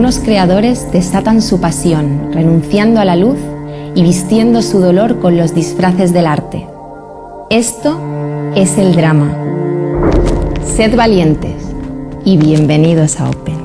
unos creadores desatan su pasión, renunciando a la luz y vistiendo su dolor con los disfraces del arte. Esto es el drama. Sed valientes y bienvenidos a Open.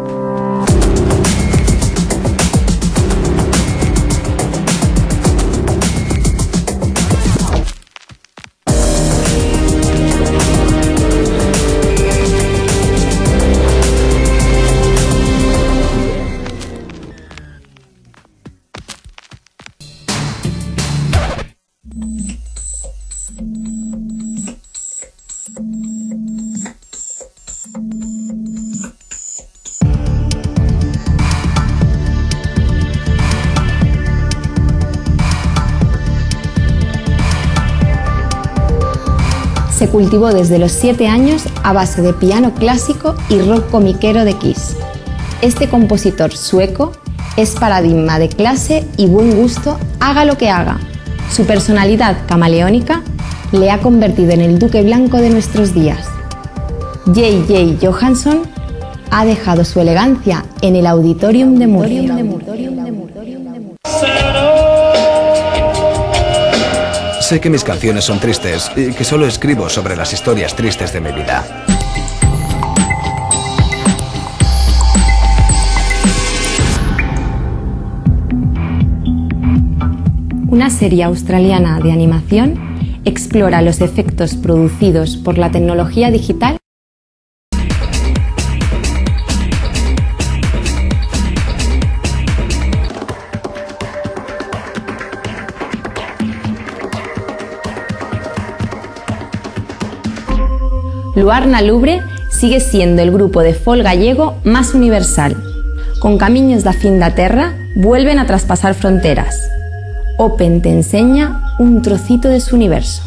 Se cultivó desde los 7 años a base de piano clásico y rock comiquero de Kiss. Este compositor sueco es paradigma de clase y buen gusto, haga lo que haga. Su personalidad camaleónica le ha convertido en el duque blanco de nuestros días. J.J. Johansson ha dejado su elegancia en el Auditorium de Murcia. Sé que mis canciones son tristes y que solo escribo sobre las historias tristes de mi vida. Una serie australiana de animación explora los efectos producidos por la tecnología digital . Luarna Lubre sigue siendo el grupo de folk gallego más universal. Con Camiños da fin da terra vuelven a traspasar fronteras. Open te enseña un trocito de su universo.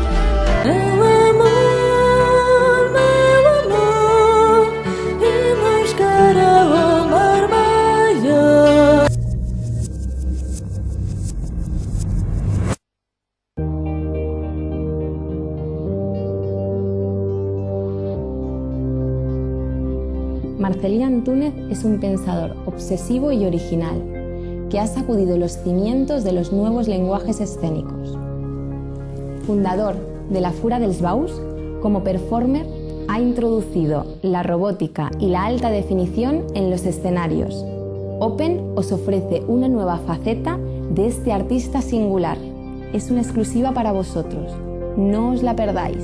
Marcelí Antúnez es un pensador obsesivo y original que ha sacudido los cimientos de los nuevos lenguajes escénicos. Fundador de la Fura dels Baus, como performer ha introducido la robótica y la alta definición en los escenarios. Open os ofrece una nueva faceta de este artista singular. Es una exclusiva para vosotros. No os la perdáis.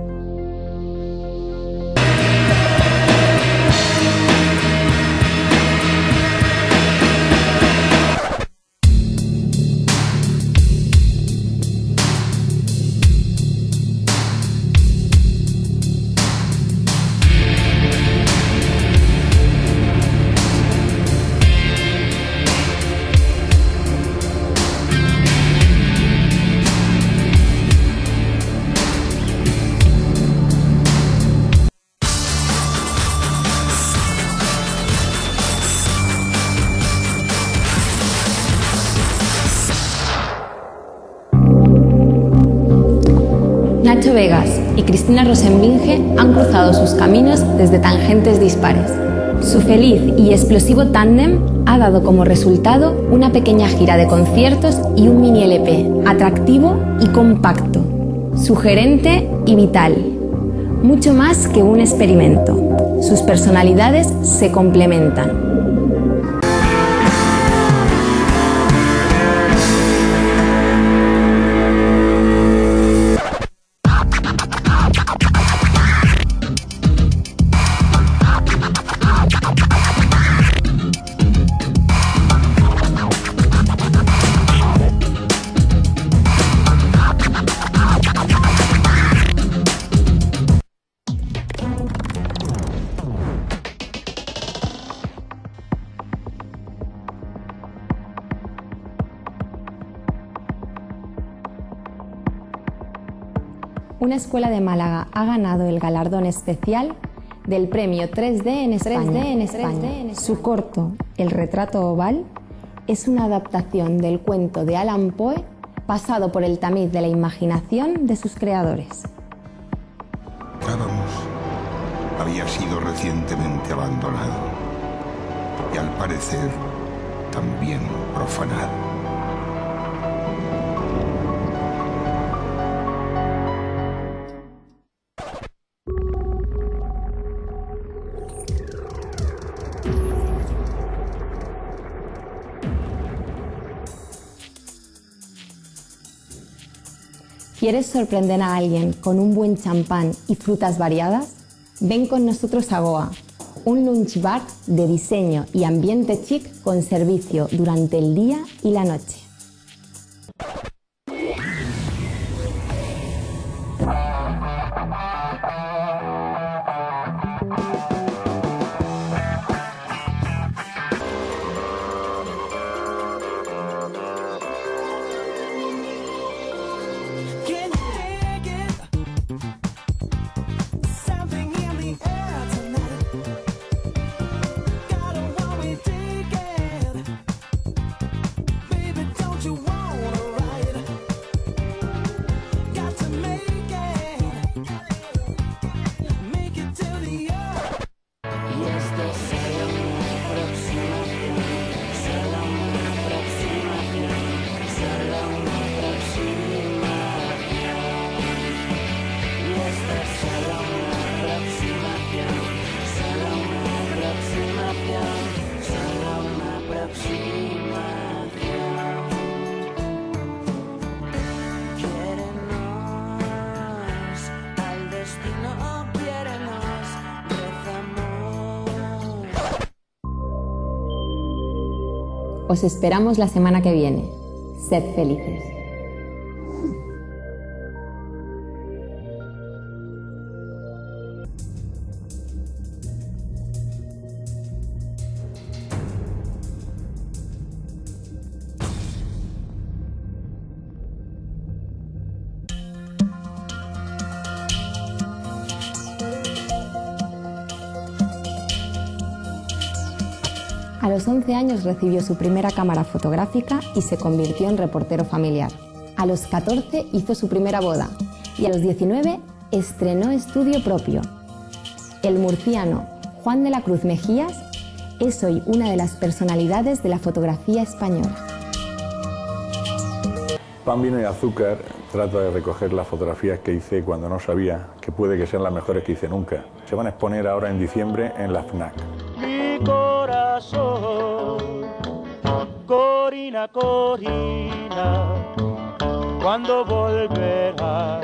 Nacho Vegas y Cristina Rosenbinge han cruzado sus caminos desde tangentes dispares. Su feliz y explosivo tándem ha dado como resultado una pequeña gira de conciertos y un mini LP atractivo y compacto, sugerente y vital. Mucho más que un experimento. Sus personalidades se complementan. Una escuela de Málaga ha ganado el galardón especial del premio 3D en España. Su corto, El retrato oval, es una adaptación del cuento de Allan Poe pasado por el tamiz de la imaginación de sus creadores. Había sido recientemente abandonado. y al parecer también profanado. ¿Quieres sorprender a alguien con un buen champán y frutas variadas? Ven con nosotros a Goa, un lunch bar de diseño y ambiente chic con servicio durante el día y la noche. Os esperamos la semana que viene. Sed felices. A los 11 años recibió su primera cámara fotográfica y se convirtió en reportero familiar. A los 14 hizo su primera boda y a los 19 estrenó estudio propio. El murciano Juan de la Cruz Mejías es hoy una de las personalidades de la fotografía española. Pan, vino y azúcar trata de recoger las fotografías que hice cuando no sabía que puede que sean las mejores que hice nunca. Se van a exponer ahora en diciembre en la FNAC. Corina, Corina, ¿cuándo volverás?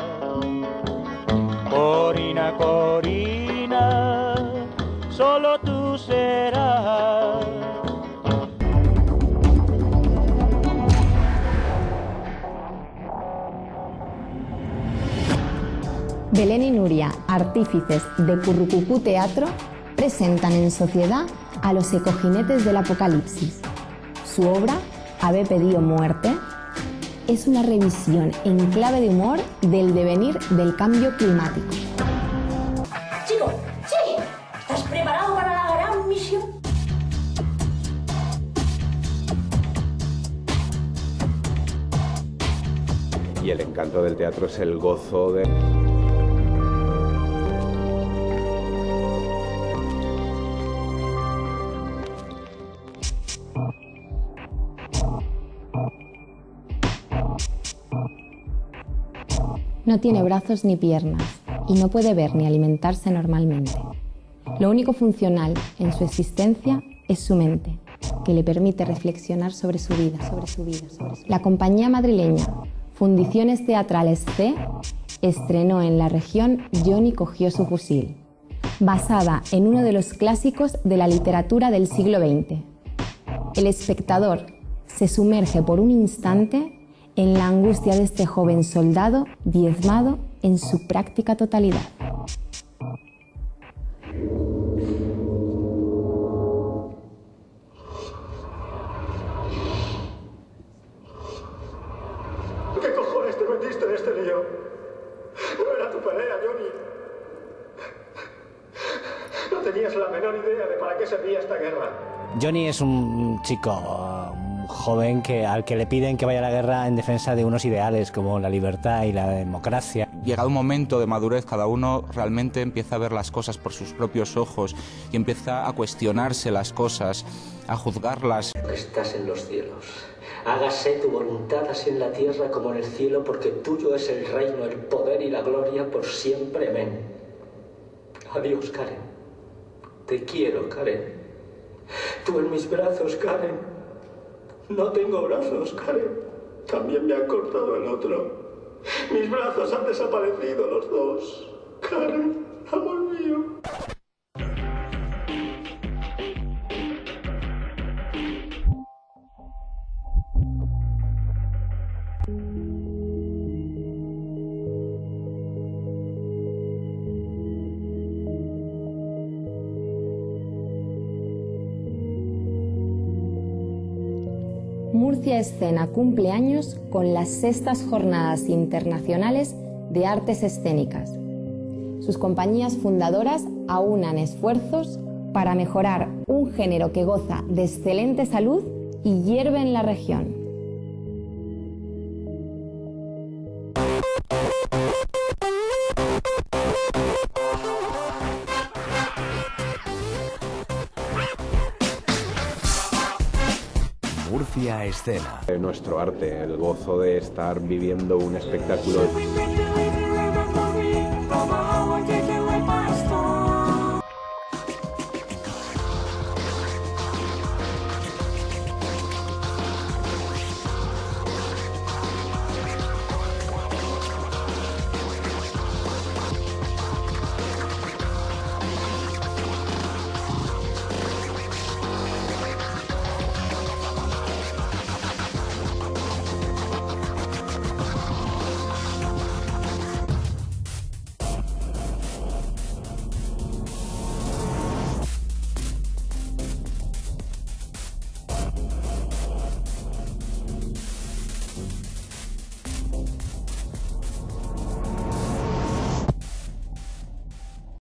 Corina, Corina, solo tú serás. Belén y Nuria, artífices de Currucucú Teatro, presentan en sociedad a los ecojinetes del apocalipsis. Su obra, Ave pedido muerte, es una revisión en clave de humor del devenir del cambio climático. Chico, sí, ¿estás preparado para la gran misión? Y el encanto del teatro es el gozo de... No tiene brazos ni piernas y no puede ver ni alimentarse normalmente. Lo único funcional en su existencia es su mente, que le permite reflexionar sobre su vida. La compañía madrileña Fundiciones Teatrales C estrenó en la región Johnny cogió su fusil, basada en uno de los clásicos de la literatura del siglo XX. El espectador se sumerge por un instante en la angustia de este joven soldado diezmado en su práctica totalidad. ¿Qué cojones te metiste en este lío? No era tu pelea, Johnny. No tenías la menor idea de para qué servía esta guerra. Johnny es un chico joven al que le piden que vaya a la guerra en defensa de unos ideales como la libertad y la democracia. Llegado un momento de madurez, cada uno realmente empieza a ver las cosas por sus propios ojos y empieza a cuestionarse las cosas, a juzgarlas. Estás en los cielos. Hágase tu voluntad así en la tierra como en el cielo, porque tuyo es el reino, el poder y la gloria por siempre. Amén. Adiós, Karen. Te quiero, Karen. Tú en mis brazos, Karen. No tengo brazos, Karen. También me han cortado el otro. Mis brazos han desaparecido los dos. Karen, amor mío. Murcia Escena cumple años con las 6ª Jornadas Internacionales de Artes Escénicas. Sus compañías fundadoras aunan esfuerzos para mejorar un género que goza de excelente salud y hierve en la región. Murcia Escena. Nuestro arte, el gozo de estar viviendo un espectáculo.